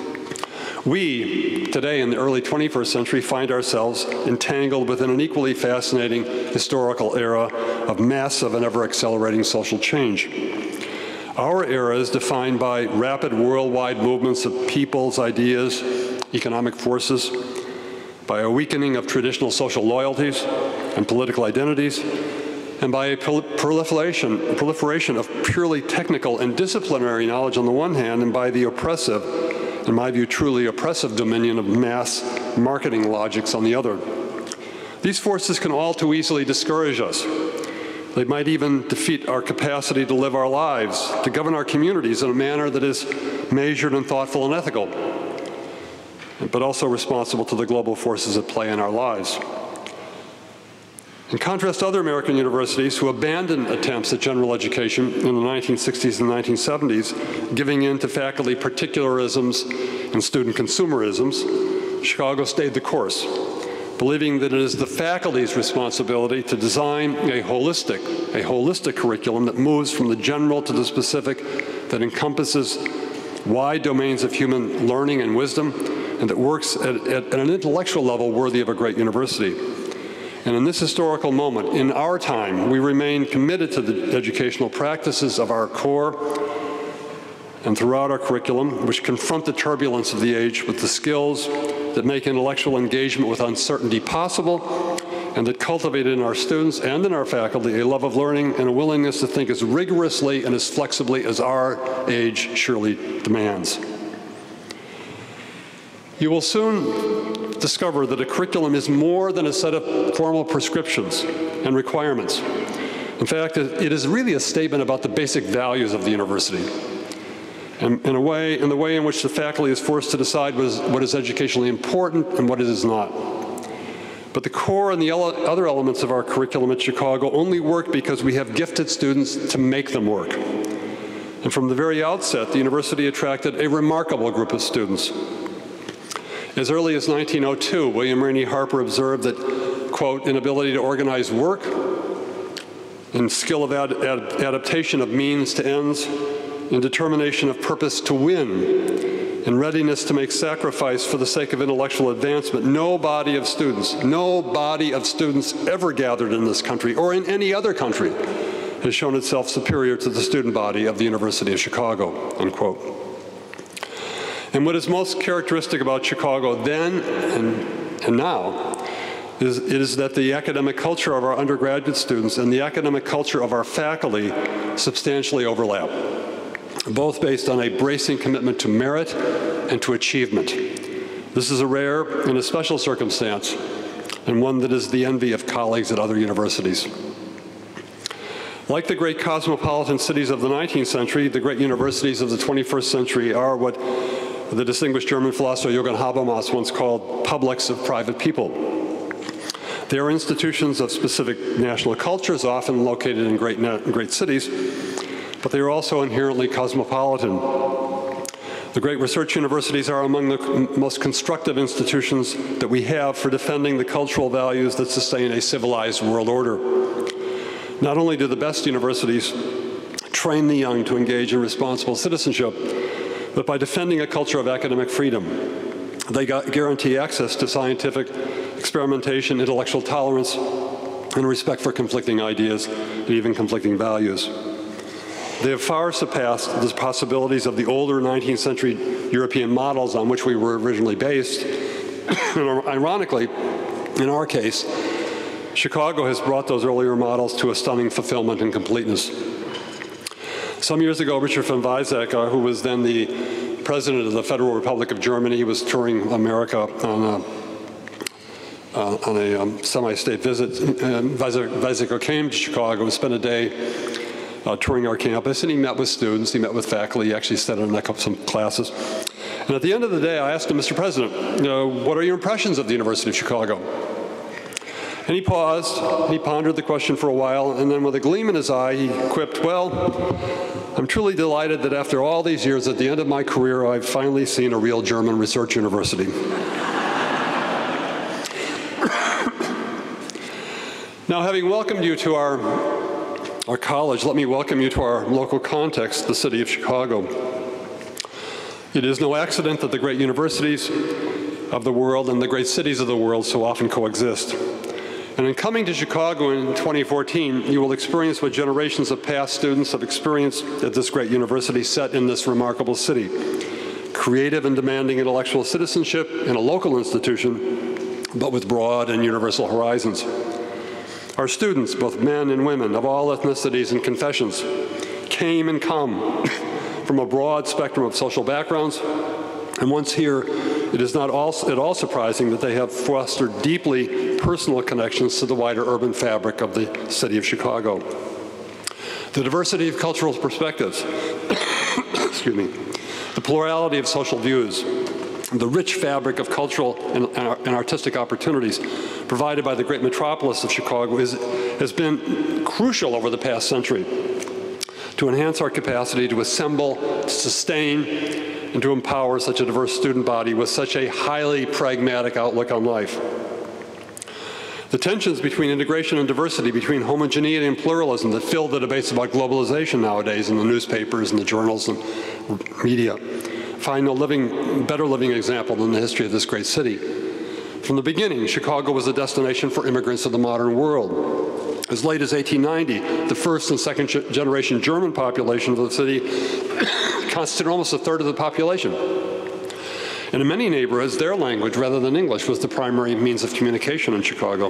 we, today in the early 21st century, find ourselves entangled within an equally fascinating historical era of massive and ever-accelerating social change. Our era is defined by rapid worldwide movements of peoples, ideas, economic forces, by a weakening of traditional social loyalties and political identities, and by a proliferation of purely technical and disciplinary knowledge on the one hand, and by the oppressive, in my view, truly oppressive dominion of mass marketing logics on the other. These forces can all too easily discourage us. They might even defeat our capacity to live our lives, to govern our communities in a manner that is measured and thoughtful and ethical, but also responsible to the global forces at play in our lives. In contrast to other American universities who abandoned attempts at general education in the 1960s and 1970s, giving in to faculty particularisms and student consumerisms, Chicago stayed the course, believing that it is the faculty's responsibility to design a holistic curriculum that moves from the general to the specific, that encompasses wide domains of human learning and wisdom, and that works at an intellectual level worthy of a great university. And in this historical moment, in our time, we remain committed to the educational practices of our core and throughout our curriculum, which confront the turbulence of the age with the skills that make intellectual engagement with uncertainty possible, and that cultivate in our students and in our faculty a love of learning and a willingness to think as rigorously and as flexibly as our age surely demands. You will soon discover that a curriculum is more than a set of formal prescriptions and requirements. In fact, it is really a statement about the basic values of the university, and in the way in which the faculty is forced to decide what is educationally important and what it is not. But the core and the other elements of our curriculum at Chicago only work because we have gifted students to make them work. And from the very outset, the university attracted a remarkable group of students. As early as 1902, William Rainey Harper observed that, quote, inability to organize work and skill of adaptation of means to ends, and determination of purpose to win, and readiness to make sacrifice for the sake of intellectual advancement, no body of students ever gathered in this country or in any other country has shown itself superior to the student body of the University of Chicago, unquote. And what is most characteristic about Chicago then and now is that the academic culture of our undergraduate students and the academic culture of our faculty substantially overlap, both based on a bracing commitment to merit and to achievement. This is a rare and a special circumstance, and one that is the envy of colleagues at other universities. Like the great cosmopolitan cities of the 19th century, the great universities of the 21st century are what the distinguished German philosopher Jürgen Habermas once called publics of private people. They are institutions of specific national cultures, often located in great cities, but they are also inherently cosmopolitan. The great research universities are among the most constructive institutions that we have for defending the cultural values that sustain a civilized world order. Not only do the best universities train the young to engage in responsible citizenship, but by defending a culture of academic freedom, they guarantee access to scientific experimentation, intellectual tolerance, and respect for conflicting ideas and even conflicting values. They have far surpassed the possibilities of the older 19th century European models on which we were originally based. And ironically, in our case, Chicago has brought those earlier models to a stunning fulfillment and completeness. Some years ago, Richard von Weizsäcker, who was then the president of the Federal Republic of Germany, he was touring America on on a semi-state visit. Vesico came to Chicago and spent a day touring our campus, and he met with students, he met with faculty, he actually sat in some classes. And at the end of the day, I asked him, Mr. President, what are your impressions of the University of Chicago? And he paused, he pondered the question for a while, and then with a gleam in his eye, he quipped, well, I'm truly delighted that after all these years, at the end of my career, I've finally seen a real German research university. Now, having welcomed you to our college, let me welcome you to our local context, the city of Chicago. It is no accident that the great universities of the world and the great cities of the world so often coexist. And in coming to Chicago in 2014, you will experience what generations of past students have experienced at this great university set in this remarkable city. Creative and demanding intellectual citizenship in a local institution, but with broad and universal horizons. Our students, both men and women of all ethnicities and confessions, came and come from a broad spectrum of social backgrounds, and once here, it is not at all surprising that they have fostered deeply personal connections to the wider urban fabric of the city of Chicago. The diversity of cultural perspectives, excuse me, the plurality of social views, the rich fabric of cultural and artistic opportunities provided by the great metropolis of Chicago has been crucial over the past century to enhance our capacity to assemble, to sustain, and to empower such a diverse student body with such a highly pragmatic outlook on life. The tensions between integration and diversity, between homogeneity and pluralism that fill the debates about globalization nowadays in the newspapers and the journals and media, find no better living example than the history of this great city. From the beginning, Chicago was a destination for immigrants of the modern world. As late as 1890, the first and second generation German population of the city constituted almost a third of the population. And in many neighborhoods, their language, rather than English, was the primary means of communication in Chicago.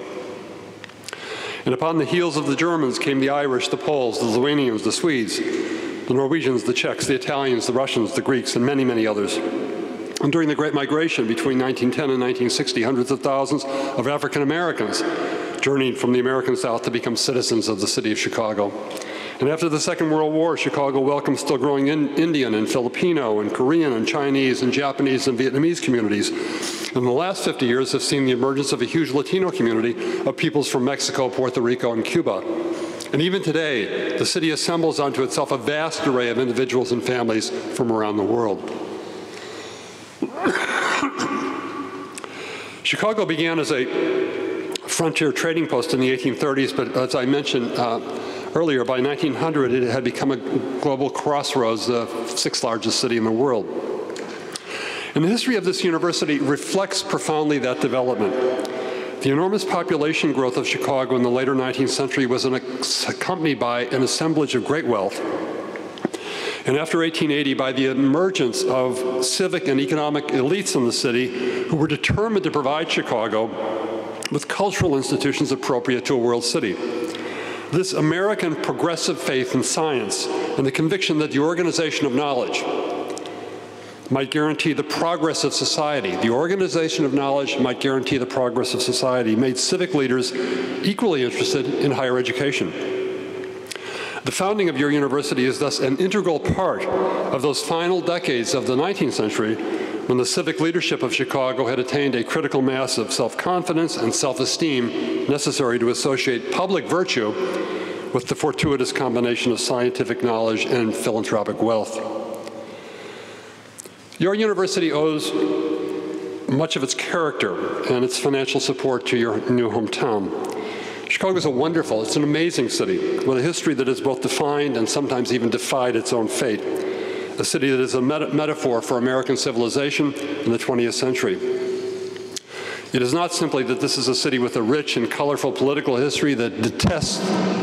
And upon the heels of the Germans came the Irish, the Poles, the Lithuanians, the Swedes, the Norwegians, the Czechs, the Italians, the Russians, the Greeks, and many, many others. And during the Great Migration between 1910 and 1960, hundreds of thousands of African Americans journeyed from the American South to become citizens of the city of Chicago. And after the Second World War, Chicago welcomed still growing Indian and Filipino and Korean and Chinese and Japanese and Vietnamese communities. And the last 50 years have seen the emergence of a huge Latino community of peoples from Mexico, Puerto Rico, and Cuba. And even today, the city assembles onto itself a vast array of individuals and families from around the world. Chicago began as a frontier trading post in the 1830s, but as I mentioned earlier, by 1900 it had become a global crossroads, the sixth largest city in the world. And the history of this university reflects profoundly that development. The enormous population growth of Chicago in the later 19th century was accompanied by an assemblage of great wealth. And after 1880, by the emergence of civic and economic elites in the city who were determined to provide Chicago with cultural institutions appropriate to a world city. This American progressive faith in science and the conviction that the organization of knowledge might guarantee the progress of society, the organization of knowledge might guarantee the progress of society, made civic leaders equally interested in higher education. The founding of your university is thus an integral part of those final decades of the 19th century when the civic leadership of Chicago had attained a critical mass of self-confidence and self-esteem necessary to associate public virtue with the fortuitous combination of scientific knowledge and philanthropic wealth. Your university owes much of its character and its financial support to your new hometown. Chicago is it's an amazing city with a history that has both defined and sometimes even defied its own fate. A city that is a metaphor for American civilization in the 20th century. It is not simply that this is a city with a rich and colorful political history that detests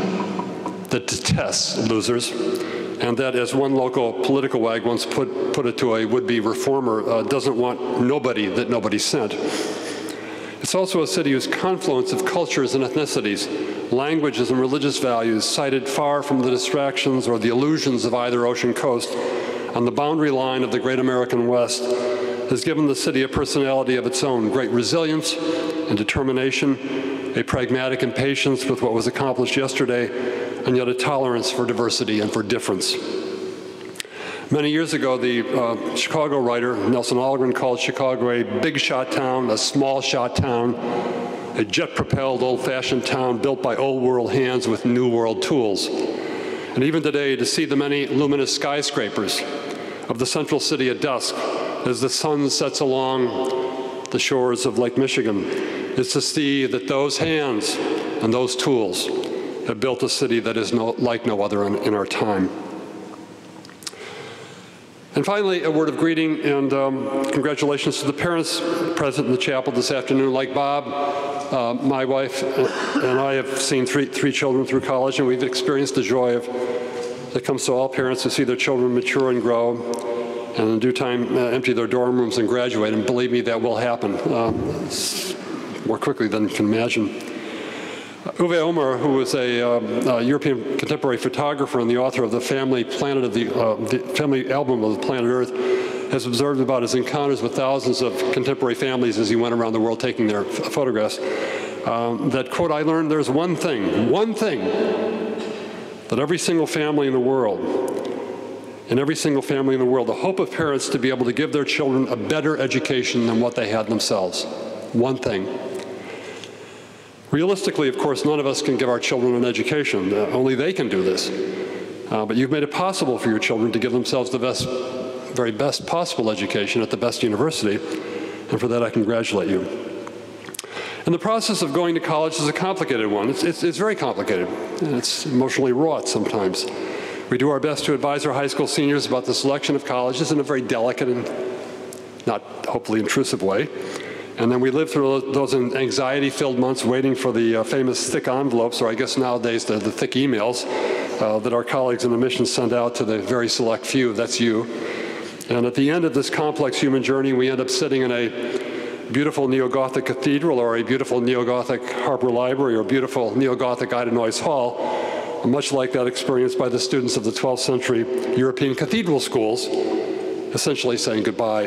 losers, and that, as one local political wag once put it to a would-be reformer, doesn't want nobody that nobody sent. It's also a city whose confluence of cultures and ethnicities, languages and religious values, sited far from the distractions or the illusions of either ocean coast, on the boundary line of the great American West, has given the city a personality of its own, great resilience and determination, a pragmatic impatience with what was accomplished yesterday, and yet a tolerance for diversity and for difference. Many years ago, the Chicago writer Nelson Algren called Chicago a big shot town, a small shot town, a jet-propelled, old-fashioned town built by old-world hands with new-world tools. And even today, to see the many luminous skyscrapers of the central city at dusk as the sun sets along the shores of Lake Michigan is to see that those hands and those tools have built a city that is like no other in our time. And finally, a word of greeting and congratulations to the parents present in the chapel this afternoon. Like Bob, my wife and I have seen three children through college, and we've experienced the joy that comes to all parents to see their children mature and grow, and in due time empty their dorm rooms and graduate. And believe me, that will happen more quickly than you can imagine. Uwe Omer, who is a European contemporary photographer and the author of the family album of the Planet Earth, has observed about his encounters with thousands of contemporary families as he went around the world taking their photographs. That, quote, I learned there's one thing that every single family in the world, the hope of parents to be able to give their children a better education than what they had themselves. One thing. Realistically, of course, none of us can give our children an education. Only they can do this. But you've made it possible for your children to give themselves the very best possible education at the best university, and for that I congratulate you. And the process of going to college is a complicated one. It's very complicated, and it's emotionally wrought sometimes. We do our best to advise our high school seniors about the selection of colleges in a very delicate and not hopefully intrusive way. And then we live through those anxiety-filled months waiting for the famous thick envelopes, or I guess nowadays the thick emails that our colleagues in admissions send out to the very select few. That's you. And at the end of this complex human journey, we end up sitting in a beautiful neo-Gothic cathedral, or a beautiful neo-Gothic Harper Library, or beautiful neo-Gothic Idenoise Hall, much like that experienced by the students of the 12th century European cathedral schools, essentially saying goodbye.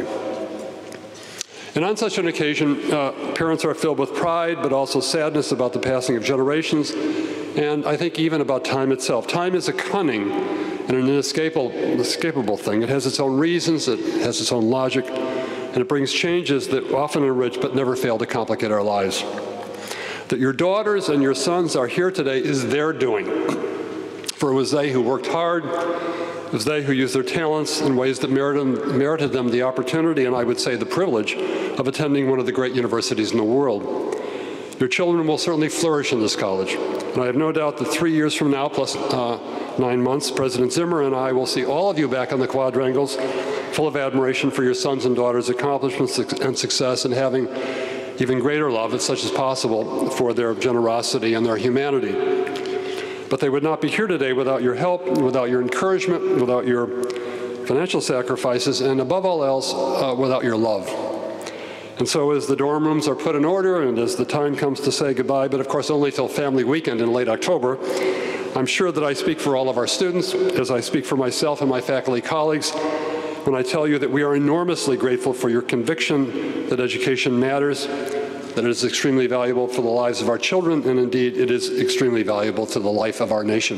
And on such an occasion, parents are filled with pride, but also sadness about the passing of generations, and I think even about time itself. Time is a cunning and an inescapable thing. It has its own reasons, it has its own logic, and it brings changes that often enrich but never fail to complicate our lives. That your daughters and your sons are here today is their doing. For it was they who worked hard, it was they who used their talents in ways that merited them the opportunity, and I would say the privilege, of attending one of the great universities in the world. Your children will certainly flourish in this college, and I have no doubt that 3 years from now, plus 9 months, President Zimmer and I will see all of you back on the quadrangles, full of admiration for your sons and daughters' accomplishments and success, and having even greater love, as such as possible, for their generosity and their humanity. But they would not be here today without your help, without your encouragement, without your financial sacrifices, and above all else, without your love. And so as the dorm rooms are put in order and as the time comes to say goodbye, but of course only till family weekend in late October, I'm sure that I speak for all of our students, as I speak for myself and my faculty colleagues, when I tell you that we are enormously grateful for your conviction that education matters, that it is extremely valuable for the lives of our children, and indeed it is extremely valuable to the life of our nation.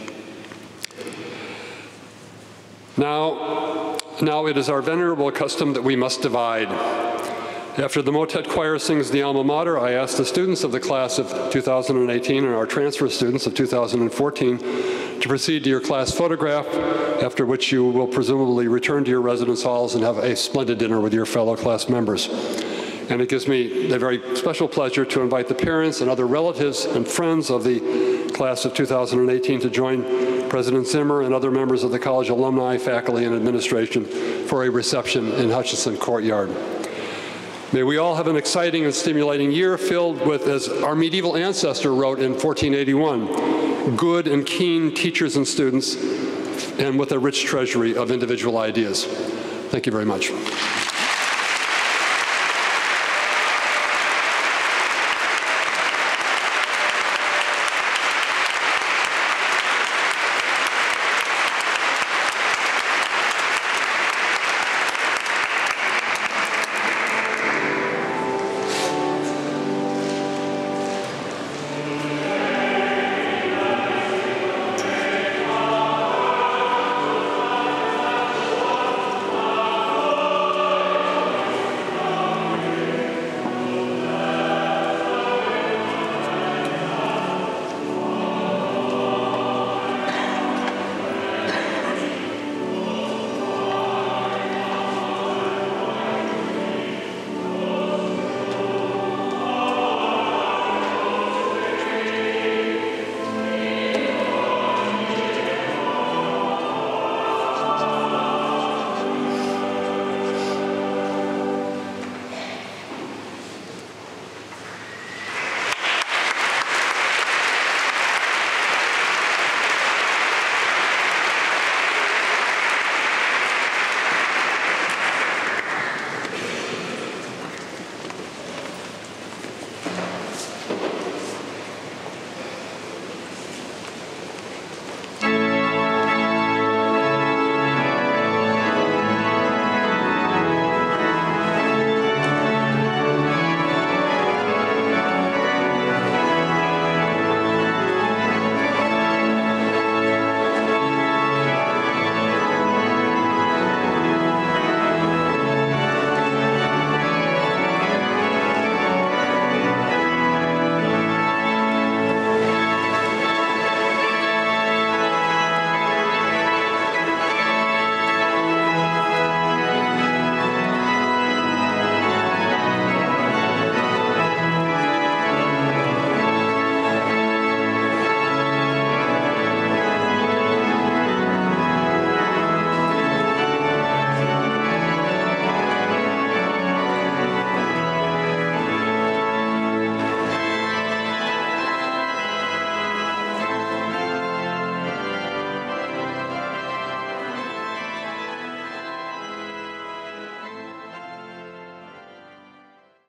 Now it is our venerable custom that we must divide. After the Motet choir sings the alma mater, I ask the students of the class of 2018 and our transfer students of 2014 to proceed to your class photograph, after which you will presumably return to your residence halls and have a splendid dinner with your fellow class members. And it gives me a very special pleasure to invite the parents and other relatives and friends of the class of 2018 to join President Zimmer and other members of the college alumni, faculty, and administration for a reception in Hutchinson Courtyard. May we all have an exciting and stimulating year filled with, as our medieval ancestor wrote in 1481, good and keen teachers and students, and with a rich treasury of individual ideas. Thank you very much.